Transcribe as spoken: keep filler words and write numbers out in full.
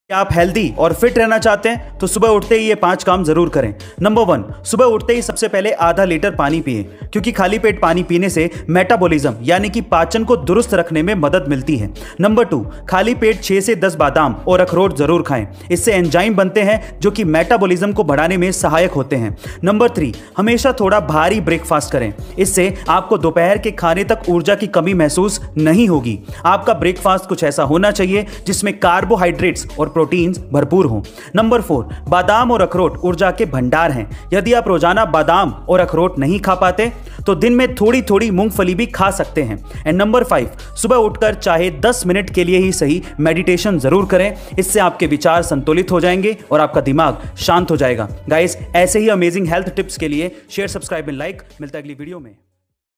क्या आप हेल्दी और फिट रहना चाहते हैं तो सुबह उठते ही ये पांच काम जरूर करें। नंबर वन, सुबह उठते ही सबसे पहले आधा लीटर पानी पिएं, क्योंकि खाली पेट पानी पीने से मेटाबॉलिज्म यानी कि पाचन को दुरुस्त रखने में मदद मिलती है। नंबर टू, खाली पेट छह से दस बादाम और अखरोट जरूर खाएं, इससे एंजाइम बनते हैं जो कि मेटाबॉलिज्म को बढ़ाने में सहायक होते हैं। नंबर थ्री, हमेशा थोड़ा भारी ब्रेकफास्ट करें, इससे आपको दोपहर के खाने तक ऊर्जा की कमी महसूस नहीं होगी। आपका ब्रेकफास्ट कुछ ऐसा होना चाहिए जिसमें कार्बोहाइड्रेट्स और प्रोटीन्स भरपूर हों। नंबर फोर, बादाम और अखरोट ऊर्जा के भंडार हैं। यदि आप रोजाना बादाम और अखरोट नहीं खा पाते तो दिन में थोड़ी थोड़ी मूंगफली भी खा सकते हैं। एंड नंबर फाइव, सुबह उठकर चाहे दस मिनट के लिए ही सही मेडिटेशन जरूर करें, इससे आपके विचार संतुलित हो जाएंगे और आपका दिमाग शांत हो जाएगा। गाइस, ऐसे ही अमेजिंग हेल्थ टिप्स के लिए शेयर, सब्सक्राइब एंड लाइक। मिलता है अगली वीडियो में।